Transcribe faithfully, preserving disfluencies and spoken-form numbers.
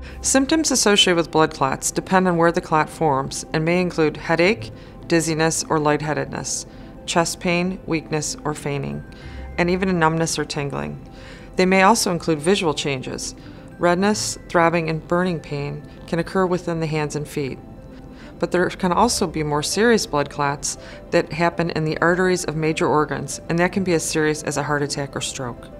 Symptoms associated with blood clots depend on where the clot forms and may include headache, dizziness or lightheadedness, chest pain, weakness, or fainting, and even a numbness or tingling. They may also include visual changes. Redness, throbbing, and burning pain can occur within the hands and feet. But there can also be more serious blood clots that happen in the arteries of major organs, and that can be as serious as a heart attack or stroke.